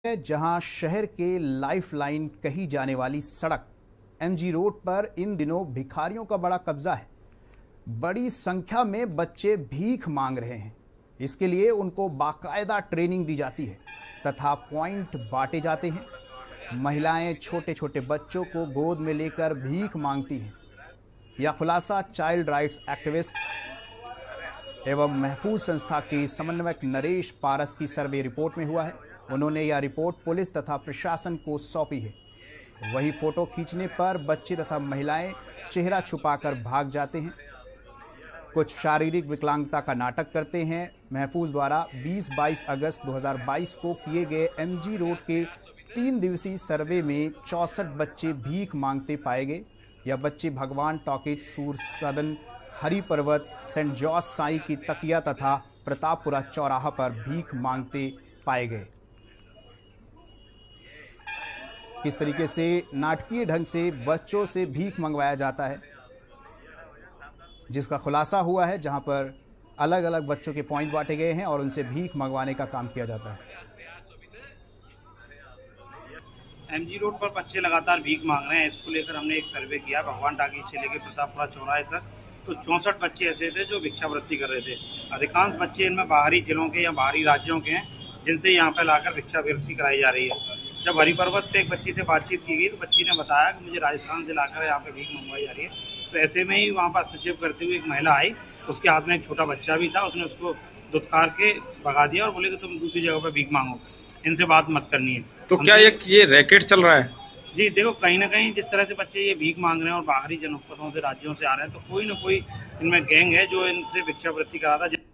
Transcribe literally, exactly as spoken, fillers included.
जहां शहर के लाइफलाइन कही जाने वाली सड़क एमजी रोड पर इन दिनों भिखारियों का बड़ा कब्जा है। बड़ी संख्या में बच्चे भीख मांग रहे हैं। इसके लिए उनको बाकायदा ट्रेनिंग दी जाती है तथा पॉइंट बांटे जाते हैं। महिलाएं छोटे छोटे बच्चों को गोद में लेकर भीख मांगती हैं। यह खुलासा चाइल्ड राइट्स एक्टिविस्ट एवं महफूज संस्था के समन्वयक नरेश पारस की सर्वे रिपोर्ट में हुआ है। उन्होंने यह रिपोर्ट पुलिस तथा प्रशासन को सौंपी है। वही फोटो खींचने पर बच्चे तथा महिलाएं चेहरा छुपाकर भाग जाते हैं। कुछ शारीरिक विकलांगता का नाटक करते हैं। महफूज द्वारा बीस बाईस अगस्त दो हज़ार बाईस को किए गए एमजी रोड के तीन दिवसीय सर्वे में चौसठ बच्चे भीख मांगते पाए गए। यह बच्चे भगवान टॉकीज, सूर सदन, हरि पर्वत, सेंट जॉर्ज साई की तकिया तथा प्रतापपुरा चौराहा पर भीख मांगते पाए गए। किस तरीके से नाटकीय ढंग से बच्चों से भीख मंगवाया जाता है, जिसका खुलासा हुआ है, जहां पर अलग अलग बच्चों के पॉइंट बांटे गए हैं और उनसे भीख मंगवाने का काम किया जाता है। एमजी रोड पर बच्चे लगातार भीख मांग रहे हैं। इसको लेकर हमने एक सर्वे किया भगवान टाकी से लेकर प्रतापपुरा चौराहे तक। तो चौंसठ बच्चे ऐसे थे जो भिक्षावृत्ति कर रहे थे। अधिकांश बच्चे इनमें बाहरी जिलों के या बाहरी राज्यों के हैं, जिनसे यहाँ पर लाकर भिक्षावृत्ति कराई जा रही है। जब हरि पर्वत पे एक बच्ची से बातचीत की गई तो बच्ची ने बताया कि मुझे राजस्थान से लाकर यहाँ पे भीख मंगवाई जा रही है। तो ऐसे में ही वहाँ पर हस्तक्षेप करते हुए एक महिला आई, उसके हाथ में एक छोटा बच्चा भी था। उसने उसको दुत्कार के भगा दिया और बोले कि तुम दूसरी जगह पर भीख मांगो, इनसे बात मत करनी है। तो क्या एक ये रैकेट चल रहा है? जी देखो, कहीं ना कहीं जिस तरह से बच्चे ये भीख मांग रहे हैं और बाहरी जनपदों से, राज्यों से आ रहे हैं, तो कोई ना कोई इनमें गैंग है जो इनसे भिक्षावृत्ति करा था।